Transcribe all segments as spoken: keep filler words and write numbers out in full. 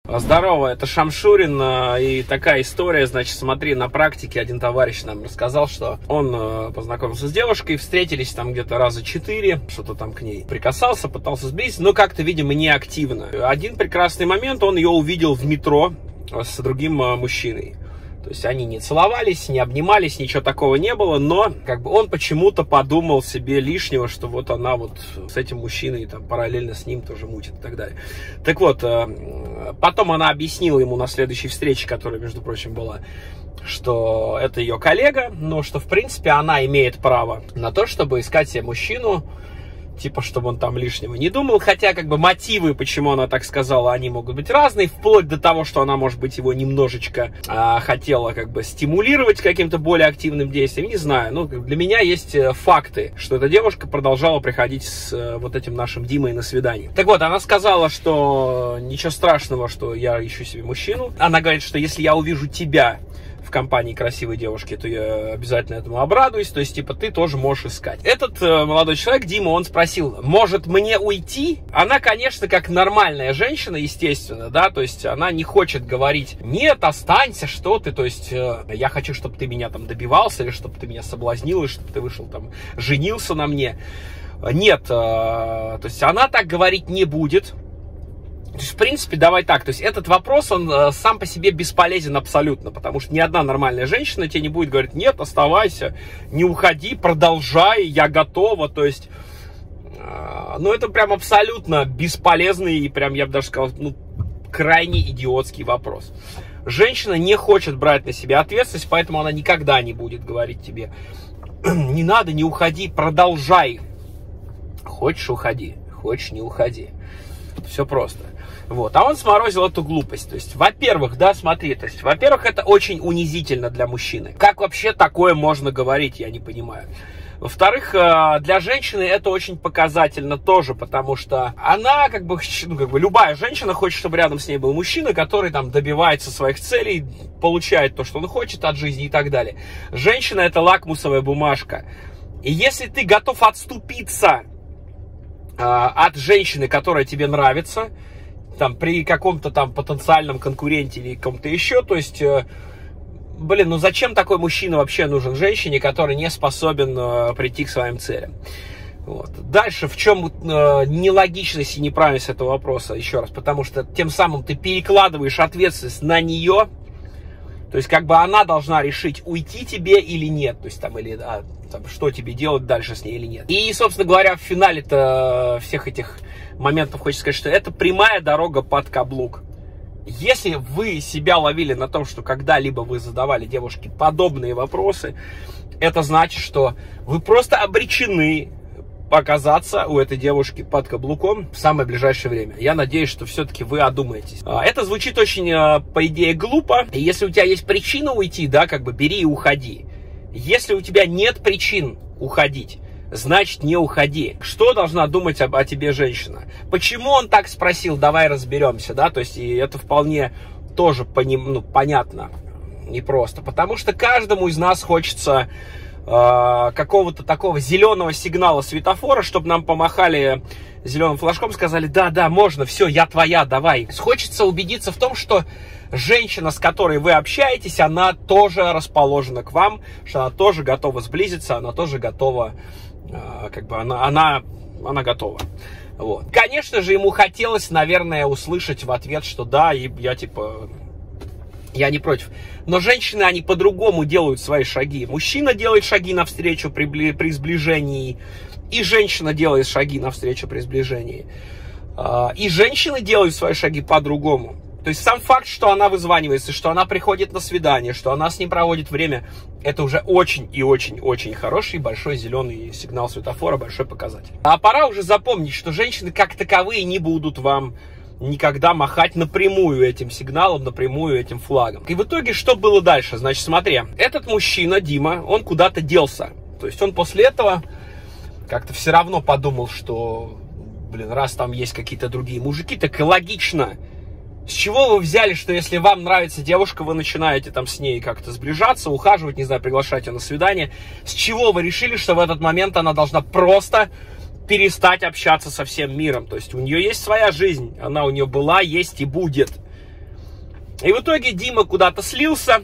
Здорово, это Шамшурин, и такая история, значит, смотри, на практике один товарищ нам рассказал, что он познакомился с девушкой, встретились там где-то раза четыре, что-то там к ней прикасался, пытался сблизиться, но как-то, видимо, не активно. Один прекрасный момент, он ее увидел в метро с другим мужчиной. То есть они не целовались, не обнимались, ничего такого не было, но как бы он почему-то подумал себе лишнего, что вот она вот с этим мужчиной там параллельно с ним тоже мутит и так далее. Так вот, потом она объяснила ему на следующей встрече, которая, между прочим, была, что это ее коллега, но что, в принципе, она имеет право на то, чтобы искать себе мужчину, типа, чтобы он там лишнего не думал, хотя, как бы, мотивы, почему она так сказала, они могут быть разные, вплоть до того, что она, может быть, его немножечко а, хотела, как бы, стимулировать каким-то более активным действием, не знаю, ну, для меня есть факты, что эта девушка продолжала приходить с а, вот этим нашим Димой на свидание. Так вот, она сказала, что ничего страшного, что я ищу себе мужчину, она говорит, что если я увижу тебя в компании красивой девушки, то я обязательно этому обрадуюсь, то есть, типа, ты тоже можешь искать. Этот э, молодой человек, Дима, он спросил, может мне уйти? Она, конечно, как нормальная женщина, естественно, да, то есть, она не хочет говорить, нет, останься, что ты, то есть, э, я хочу, чтобы ты меня там добивался, или чтобы ты меня соблазнил, или чтобы ты вышел там, женился на мне. Нет, э, то есть, она так говорить не будет. То есть, в принципе, давай так, то есть этот вопрос, он э, сам по себе бесполезен абсолютно, потому что ни одна нормальная женщина тебе не будет говорить, нет, оставайся, не уходи, продолжай, я готова, то есть, э, ну, это прям абсолютно бесполезный и прям, я бы даже сказал, ну, крайне идиотский вопрос. Женщина не хочет брать на себя ответственность, поэтому она никогда не будет говорить тебе, не надо, не уходи, продолжай. Хочешь, уходи, хочешь, не уходи. Все просто. Вот. А он сморозил эту глупость. То есть, во-первых, да, смотри, то есть, во-первых, это очень унизительно для мужчины. Как вообще такое можно говорить, я не понимаю. Во-вторых, для женщины это очень показательно тоже, потому что она, как бы, ну, как бы, любая женщина хочет, чтобы рядом с ней был мужчина, который там добивается своих целей, получает то, что он хочет от жизни и так далее. Женщина — это лакмусовая бумажка. И если ты готов отступиться э, от женщины, которая тебе нравится, там, при каком-то там потенциальном конкуренте или ком-то еще, то есть, э, блин, ну зачем такой мужчина вообще нужен женщине, который не способен э, прийти к своим целям? Вот. Дальше, в чем э, нелогичность и неправильность этого вопроса, еще раз, потому что тем самым ты перекладываешь ответственность на нее, то есть, как бы она должна решить, уйти тебе или нет, то есть, там, или, а, там, что тебе делать дальше с ней или нет. И, собственно говоря, в финале-то всех этих моментов хочется сказать, что это прямая дорога под каблук. Если вы себя ловили на том, что когда-либо вы задавали девушке подобные вопросы, это значит, что вы просто обречены оказаться у этой девушки под каблуком в самое ближайшее время. Я надеюсь, что все-таки вы одумаетесь. Это звучит очень, по идее, глупо. И если у тебя есть причина уйти, да, как бы бери и уходи. Если у тебя нет причин уходить, значит, не уходи. Что должна думать об, о тебе женщина? Почему он так спросил? Давай разберемся, да, то есть, и это вполне тоже пони, ну, понятно, непросто. Потому что каждому из нас хочется э, какого-то такого зеленого сигнала светофора, чтобы нам помахали зеленым флажком, сказали, да, да, можно, все, я твоя, давай. Хочется убедиться в том, что женщина, с которой вы общаетесь, она тоже расположена к вам, что она тоже готова сблизиться, она тоже готова, э, как бы, она, она, она готова. Вот. Конечно же, ему хотелось, наверное, услышать в ответ, что да, и я, типа, я не против. Но женщины, они по-другому делают свои шаги. Мужчина делает шаги навстречу при, при сближении, и женщина делает шаги навстречу при сближении. Э, и женщины делают свои шаги по-другому. То есть сам факт, что она вызванивается, что она приходит на свидание, что она с ним проводит время, это уже очень и очень-очень хороший, большой зеленый сигнал светофора, большой показатель. А пора уже запомнить, что женщины как таковые не будут вам никогда махать напрямую этим сигналом, напрямую этим флагом. И в итоге что было дальше? Значит, смотри, этот мужчина, Дима, он куда-то делся. То есть он после этого как-то все равно подумал, что, блин, раз там есть какие-то другие мужики, так и логично. С чего вы взяли, что если вам нравится девушка, вы начинаете там с ней как-то сближаться, ухаживать, не знаю, приглашать ее на свидание? С чего вы решили, что в этот момент она должна просто перестать общаться со всем миром? То есть у нее есть своя жизнь, она у нее была, есть и будет. И в итоге Дима куда-то слился.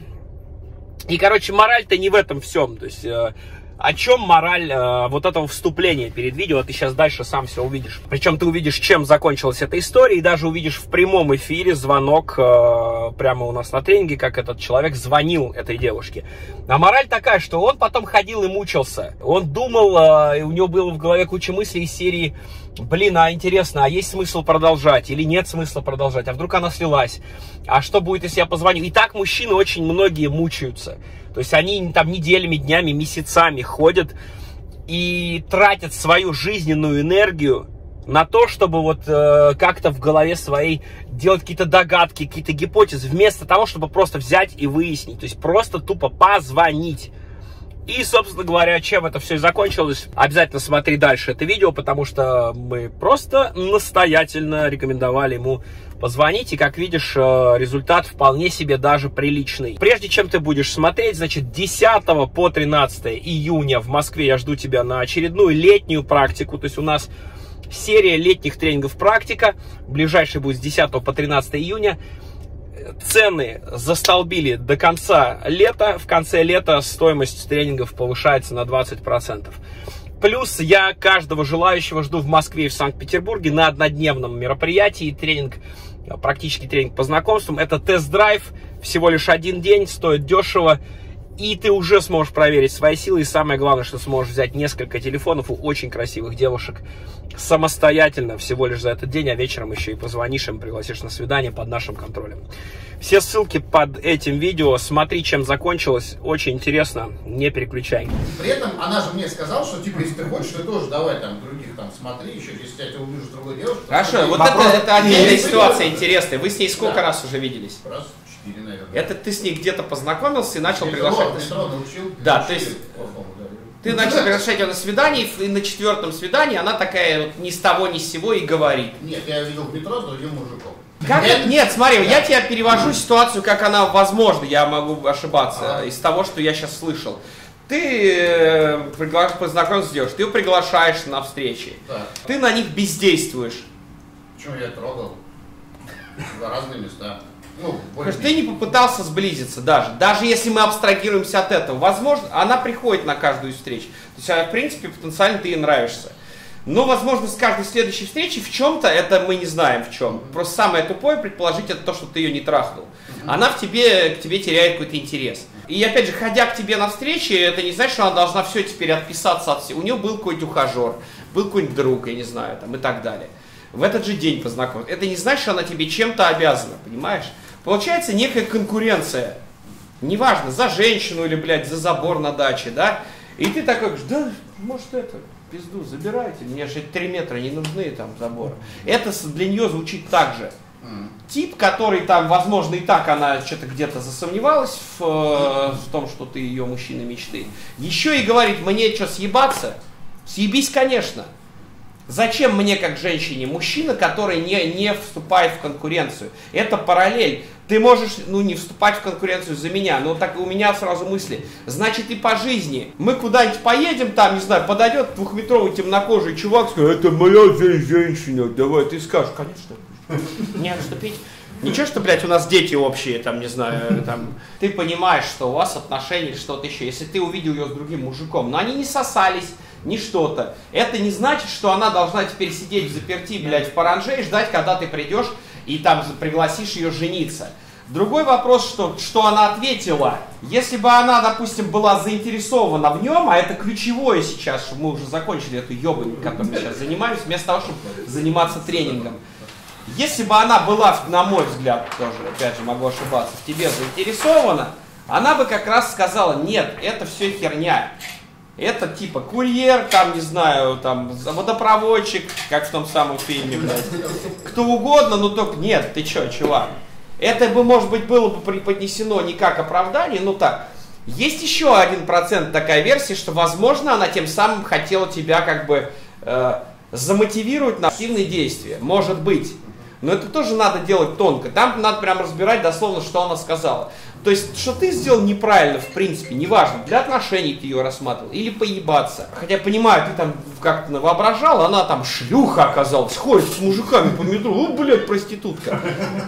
И, короче, мораль-то не в этом всем. То есть, э, о чем мораль э, вот этого вступления перед видео, ты сейчас дальше сам все увидишь. Причем ты увидишь, чем закончилась эта история, и даже увидишь в прямом эфире звонок э, прямо у нас на тренинге, как этот человек звонил этой девушке. А мораль такая, что он потом ходил и мучился. Он думал, э, и у него было в голове куча мыслей из серии: блин, а интересно, а есть смысл продолжать или нет смысла продолжать? А вдруг она слилась? А что будет, если я позвоню? И так мужчины очень многие мучаются. То есть они там неделями, днями, месяцами ходят и тратят свою жизненную энергию на то, чтобы вот э, как-то в голове своей делать какие-то догадки, какие-то гипотезы, вместо того, чтобы просто взять и выяснить. То есть просто тупо позвонить. И, собственно говоря, чем это все и закончилось, обязательно смотри дальше это видео, потому что мы просто настоятельно рекомендовали ему позвонить. И, как видишь, результат вполне себе даже приличный. Прежде чем ты будешь смотреть, значит, десятого по тринадцатое июня в Москве я жду тебя на очередную летнюю практику. То есть у нас серия летних тренингов «Практика». Ближайший будет с десятого по тринадцатое июня. Цены застолбили до конца лета. В конце лета стоимость тренингов повышается на двадцать процентов. Плюс я каждого желающего жду в Москве и в Санкт-Петербурге на однодневном мероприятии. Тренинг, практически тренинг по знакомствам. Это тест-драйв. Всего лишь один день, стоит дешево. И ты уже сможешь проверить свои силы. И самое главное, что сможешь взять несколько телефонов у очень красивых девушек самостоятельно всего лишь за этот день, а вечером еще и позвонишь им, пригласишь на свидание под нашим контролем. Все ссылки под этим видео. Смотри, чем закончилось. Очень интересно. Не переключай. При этом она же мне сказала, что типа, если ты хочешь, ты тоже давай там других там смотри, еще если я тебя увижу с другой девушкой. Хорошо, вот это, это отдельная ситуация интересная. Вы с ней сколько да. раз уже виделись? Раз, четыре, наверное. Это ты с ней где-то познакомился и начал Метро, приглашать? Метро научил. Да, научил, то есть... плохому, да. Ты начал приглашать ее на свидание, и на четвертом свидании она такая вот ни с того ни с сего и говорит. Нет, я видел в метро с другим мужиком. Как это? Нет, смотри, да. я тебя перевожу ситуацию, как она возможна, я могу ошибаться, а. из того, что я сейчас слышал. Ты пригла... познакомился с девушкой, ты ее приглашаешь на встречи, да. ты на них бездействуешь. Почему я трогал? За разные места. Ну, ты не попытался сблизиться даже, даже если мы абстрагируемся от этого. Возможно, она приходит на каждую встречу. То есть, в принципе, потенциально ты ей нравишься. Но, возможно, с каждой следующей встречи в чем-то, это мы не знаем в чем. Просто самое тупое предположить это то, что ты ее не трахнул. Она в тебе, к тебе теряет какой-то интерес. И опять же, ходя к тебе на встречи, это не значит, что она должна все теперь отписаться от всего. У нее был какой-нибудь ухажер, был какой-нибудь друг, я не знаю, там и так далее. В этот же день познакомиться. Это не значит, что она тебе чем-то обязана, понимаешь? Получается некая конкуренция. Неважно, за женщину или, блядь, за забор на даче, да? И ты такой говоришь, да, может это, пизду, забирайте, мне же три метра не нужны там заборы. Это для нее звучит так же. Mm. Тип, который там, возможно, и так она что-то где-то засомневалась в, mm. в том, что ты ее мужчина мечты. Еще и говорит, мне что, съебаться? Съебись, конечно. Зачем мне, как женщине, мужчина, который не, не вступает в конкуренцию? Это параллель. Ты можешь, ну, не вступать в конкуренцию за меня, но так у меня сразу мысли. Значит, и по жизни. Мы куда-нибудь поедем, там, не знаю, подойдет двухметровый темнокожий чувак, скажет, это моя женщина, давай, ты скажешь, конечно. Не отступить. Ничего, что, блядь, у нас дети общие, там, не знаю, там, ты понимаешь, что у вас отношения, что-то еще. Если ты увидел ее с другим мужиком, но они не сосались, ни что-то. Это не значит, что она должна теперь сидеть в заперти, блядь, в паранже и ждать, когда ты придешь и там пригласишь ее жениться. Другой вопрос, что, что она ответила. Если бы она, допустим, была заинтересована в нем, а это ключевое сейчас, что мы уже закончили эту ебань, которой мы сейчас занимаемся, вместо того, чтобы заниматься тренингом. Если бы она была, на мой взгляд, тоже, опять же, могу ошибаться, в тебе заинтересована, она бы как раз сказала, нет, это все херня. Это типа курьер, там, не знаю, там, водопроводчик, как в том самом фильме, блядь. Кто угодно, но только нет, ты чё, чувак. Это бы, может быть, было бы преподнесено не как оправдание, но так. Есть еще один процент такая версия, что, возможно, она тем самым хотела тебя как бы э, замотивировать на активные действия. Может быть. Но это тоже надо делать тонко. Там надо прям разбирать дословно, что она сказала. То есть, что ты сделал неправильно, в принципе, неважно, для отношений ты ее рассматривал, или поебаться. Хотя, понимаю, ты там как-то воображал, она там шлюха оказалась, ходит с мужиками по метро, о, блядь, проститутка.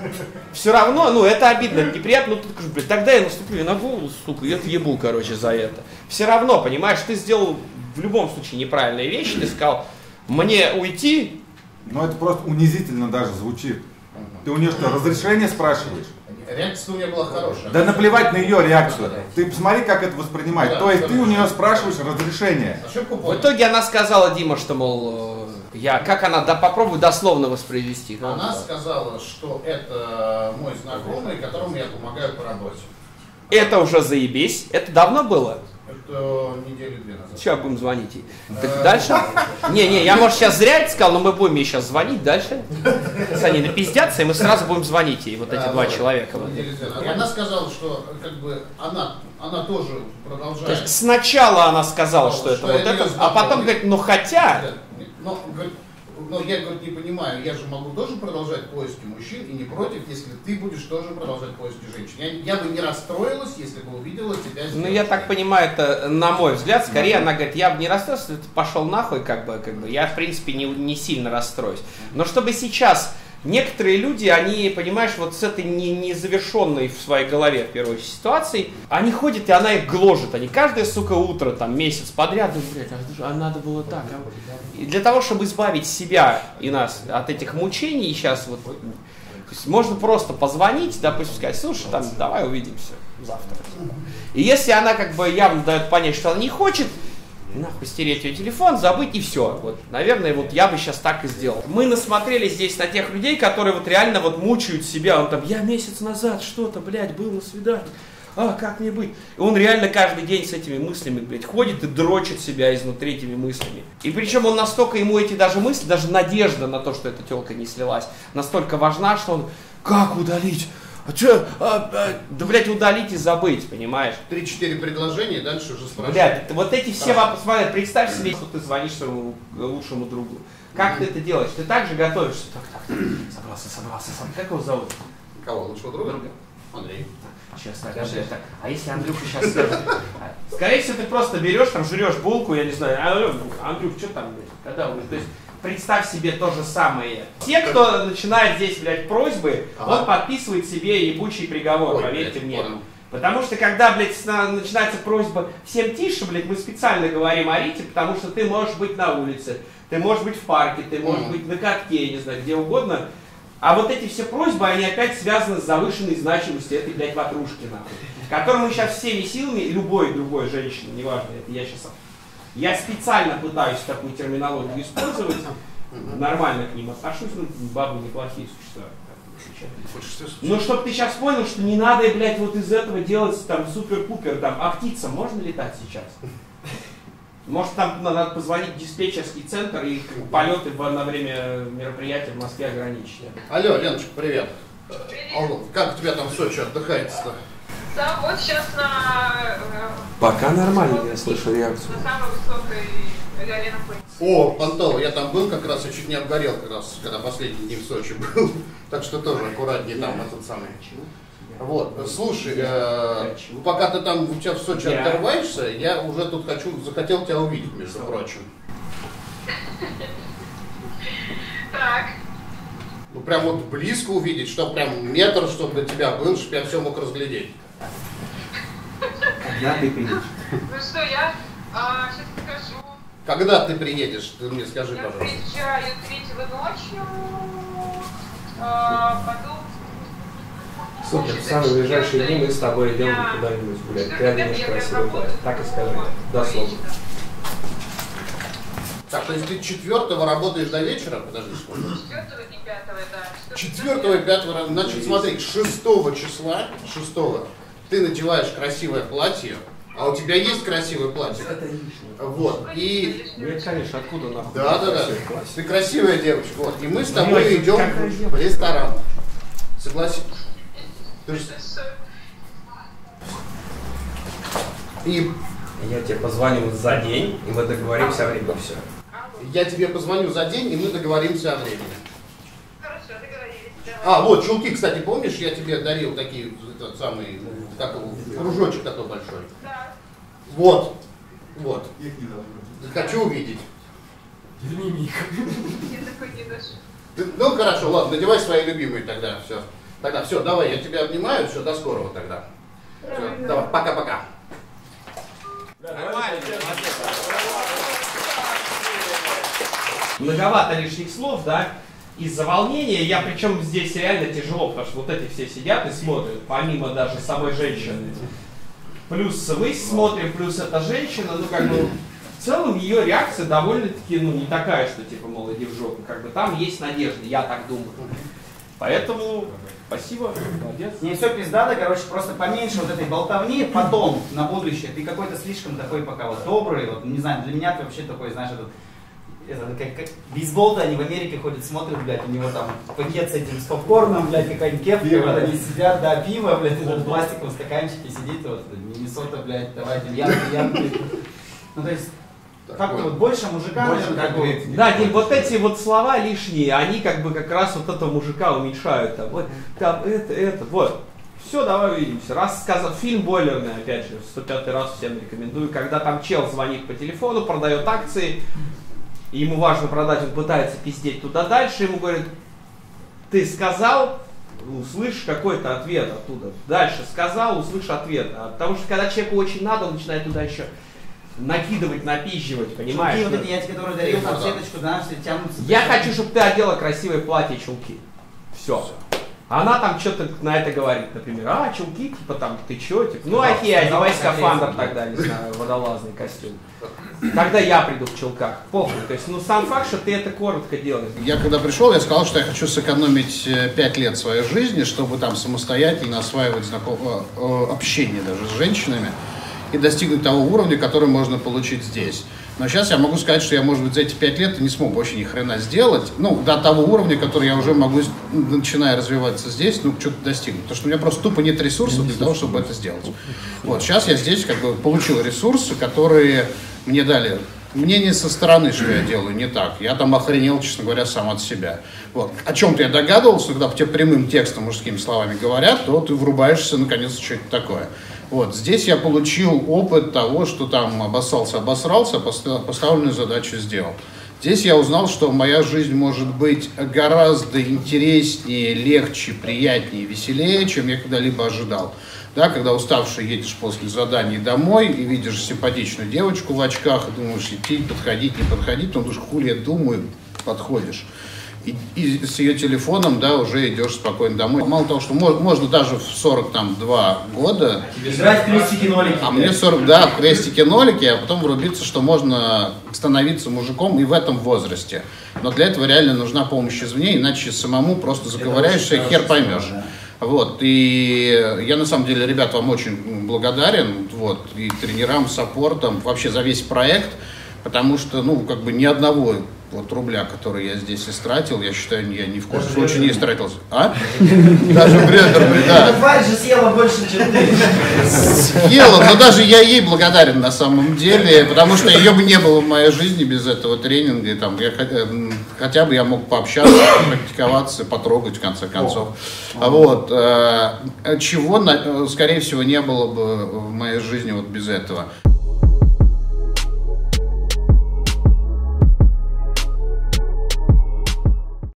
Все равно, ну, это обидно, это неприятно, ну, ты скажешь, блядь, тогда я наступлю на голову, сука, я отъебу, короче, за это. Все равно, понимаешь, ты сделал в любом случае неправильные вещи, ты сказал, мне уйти. Но это просто унизительно даже звучит. Ты у нее что, разрешение спрашиваешь? Реакция у нее была хорошая. Да наплевать на ее реакцию. Ты посмотри, как это воспринимает. Да, То есть да, ты да. у нее спрашиваешь разрешение. В итоге она сказала, Дима, что, мол, я, как она, да, попробуй дословно воспроизвести. Она сказала, что это мой знакомый, которому я помогаю по работе. Это уже заебись. Это давно было? Это недели две назад. Сейчас будем звонить ей. Так дальше? Не-не, я, может, сейчас зря это сказал, но мы будем ей сейчас звонить дальше. Они напиздятся, и мы сразу будем звонить ей, вот эти Да, два вот. человека. Вот. И она сказала, что как бы она, она тоже продолжает. То есть сначала она сказала, что это Что вот это это, её а потом говорит, ну хотя... Но, говорит, но я, говорит, не понимаю, я же могу тоже продолжать поиски мужчин и не против, если ты будешь тоже продолжать поиски женщин. Я, я бы не расстроилась, если бы увидела тебя здесь. Ну, я так понимаю, это, на мой взгляд, скорее она говорит, я бы не расстроился, ты пошел нахуй, как бы, как бы, я, в принципе, не, не сильно расстроюсь. Но чтобы сейчас некоторые люди, они, понимаешь, вот с этой не, незавершенной в своей голове, в первой очередь, ситуацией, они ходят, и она их гложет. Они каждое, сука, утро, там, месяц подряд, думают, блядь, а надо было так. А... И для того, чтобы избавить себя и нас от этих мучений, сейчас вот, то есть можно просто позвонить, допустим, сказать, слушай, там, давай увидимся завтра. И если она, как бы, явно дает понять, что она не хочет, нахуй стереть ее телефон, забыть и все. Вот, наверное, вот я бы сейчас так и сделал. Мы насмотрелись здесь на тех людей, которые вот реально вот мучают себя. Он там, я месяц назад что-то, блядь, был на свидании. А, как мне быть? И он реально каждый день с этими мыслями, блядь, ходит и дрочит себя изнутри этими мыслями. И причем он настолько, ему эти даже мысли, даже надежда на то, что эта телка не слилась, настолько важна, что он, как удалить? А что? А, а, да, блядь, удалить и забыть, понимаешь? Три-четыре предложения, дальше уже спрашивают. Блядь, вот эти все вопросы, смотри, представь себе, что ты звонишь своему лучшему другу. Как ты это делаешь? Ты так же готовишься? Так, так, так, собрался, собрался, собрался. Как его зовут? Кого? Лучшего друга? Друга. Андрей. Сейчас, так, так, так. А если Андрюха сейчас скажет? Скорее всего, ты просто берешь, там, жрешь булку, я не знаю, Андрюх, что там, блядь, когда уже? То есть, представь себе то же самое. Те, кто начинает здесь, блядь, просьбы, ага. он подписывает себе ебучий приговор, Ой, поверьте блядь, мне. Понял. Потому что, когда, блядь, начинается просьба всем тише, блядь, мы специально говорим о Рите, потому что ты можешь быть на улице, ты можешь быть в парке, ты можешь mm. быть на катке, я не знаю, где угодно. А вот эти все просьбы, они опять связаны с завышенной значимостью этой, блядь, ватрушки, нахуй. Которую мы сейчас всеми силами, любой другой женщины, неважно, это я сейчас... Я специально пытаюсь такую терминологию использовать, нормально к ним отношусь, ну, бабы неплохие существа. Но чтобы ты сейчас понял, что не надо, блядь, вот из этого делать там супер-пупер, там, а птицам можно летать сейчас? Может, там надо позвонить в диспетчерский центр и полеты на время мероприятия в Москве ограничить. Алло, Леночка, привет. Алло, как у тебя там в Сочи отдыхается-то? Да, вот сейчас на... Пока нормально, я слышу реакцию. На самой высокой горе находится. О, Понтово, я там был как раз, я чуть не обгорел как раз, когда последний день в Сочи был. Так что тоже аккуратнее там этот самый. Вот, слушай, э, пока ты там у тебя в Сочи yeah. оторваешься, я уже тут хочу, захотел тебя увидеть, между прочим. Так. Ну прям вот близко увидеть, чтобы прям метр, чтобы до тебя был, чтобы я все мог разглядеть. Когда ты приедешь? Ну что, я а, сейчас покажу. Когда ты приедешь, ты мне скажи, я пожалуйста. Я приезжаю третьего ночью, а, потом... Супер, в самые ближайшие дни мы с тобой идем куда-нибудь гулять. Ты оденешь красивый платье. Так и скажи. Дословно. Так, то есть ты четвертого работаешь до вечера? Подожди, сколько? Четвертого и пятого, да. Четвертого и пятого, значит, смотри, шестого числа, шестого, ты надеваешь красивое платье, а у тебя есть красивое платье? Это лишнее. Вот, и... Нет, конечно, откуда нахуй? Да, да, да. Ты красивая девочка, вот, и мы с тобой идем в ресторан. Согласен? И я тебе позвоню за день, и мы договоримся о времени. Все. Я тебе позвоню за день, и мы договоримся о времени. Хорошо, договорились. А, вот, чулки, кстати, помнишь, я тебе дарил такие, этот самый, как его, кружочек такой большой? Да. Вот, вот. Хочу увидеть. Я такой не ношу. Ты- Ну, хорошо, ладно, надевай свои любимые тогда, все. Тогда все, давай, я тебя обнимаю, все, до скорого тогда. Всё, давай, пока-пока. Нормально, молодец. Многовато лишних слов, да? Из-за волнения, я причем здесь реально тяжело, потому что вот эти все сидят и смотрят, помимо даже самой женщины. Плюс мы смотрим, плюс эта женщина, ну как бы, в целом ее реакция довольно-таки, ну не такая, что типа, мол, иди в жопу, как бы там есть надежда, я так думаю. Поэтому, спасибо, молодец. Не все пиздато, короче, просто поменьше вот этой болтовни, потом, на будущее, ты какой-то слишком такой пока вот добрый, вот, не знаю, для меня ты вообще такой, знаешь, этот, это, как, как бейсбол-то они в Америке ходят, смотрят, блядь, у него там пакет с этим, с попкорном, блядь, какая-нибудь кепка, вот они сидят, да, пиво, блядь, в пластиковом стаканчике сидит, вот, Миннесота, блядь, давайте, янки, янки. Ну, то есть, как-то вот больше мужика, Больше наверное, как бы такого. Да, Дим, вот эти вот слова лишние, они как бы как раз вот этого мужика уменьшают. Там, вот, там это, это, вот. Все, давай увидимся. Раз сказал, фильм «Бойлерный», опять же, в сто пятый раз всем рекомендую, когда там чел звонит по телефону, продает акции, и ему важно продать, он пытается пиздеть туда дальше, ему говорят, ты сказал, услышишь какой-то ответ оттуда. Дальше сказал, услышишь ответ. А потому что когда человеку очень надо, он начинает туда еще накидывать, напизживать, понимаешь? Чулки вот эти, я тебе, которые дарил, там сеточку, да, все тянутся. Я хочу, чтобы ты одела красивое платье, чулки. Все. Она там что-то на это говорит, например, а, чулки, типа там, ты чё, типа, ну окей, одевай скафандр тогда, не знаю, водолазный костюм. Тогда я приду в чулках, похуй. То есть, ну сам факт, что ты это коротко делаешь. Я когда пришел, я сказал, что я хочу сэкономить пять лет своей жизни, чтобы там самостоятельно осваивать знаком... общение даже с женщинами и достигнуть того уровня, который можно получить здесь. Но сейчас я могу сказать, что я, может быть, за эти пять лет не смог вообще ни хрена сделать, ну, до того уровня, который я уже могу, начиная развиваться здесь, ну, что-то достигнуть. Потому что у меня просто тупо нет ресурсов для того, чтобы это сделать. Вот, сейчас я здесь как бы получил ресурсы, которые мне дали мнение со стороны, что я делаю не так. Я там охренел, честно говоря, сам от себя. Вот. О чем-то я догадывался, когда тебе прямым текстом, мужскими словами говорят, то ты врубаешься, наконец, что-то такое. Вот. Здесь я получил опыт того, что там обоссался, обосрался, поставленную задачу сделал. Здесь я узнал, что моя жизнь может быть гораздо интереснее, легче, приятнее, веселее, чем я когда-либо ожидал. Да, когда уставший едешь после заданий домой и видишь симпатичную девочку в очках, и думаешь, идти, подходить, не подходить, но думаешь, хули я думаю, подходишь. И, и с ее телефоном, да, уже идешь спокойно домой. Мало того, что мож, можно даже в сорок два года... Играть в крестики-нолики. А мне сорок, да, в крестики-нолики, а потом врубиться, что можно становиться мужиком и в этом возрасте. Но для этого реально нужна помощь извне, иначе самому просто заковыряешься и хер поймешь. Вот, и я на самом деле, ребят, вам очень благодарен, вот, и тренерам, саппортам, вообще за весь проект, потому что, ну, как бы ни одного вот рубля, который я здесь истратил, я считаю, я ни в коем случае не истратил. А? Даже Бредер, да. Тварь же съела больше, чем ты. Съела, но даже я ей благодарен на самом деле, потому что ее бы не было в моей жизни без этого тренинга, и там я, хотя бы я мог пообщаться, практиковаться, потрогать в конце концов. Вот, чего, скорее всего, не было бы в моей жизни вот без этого.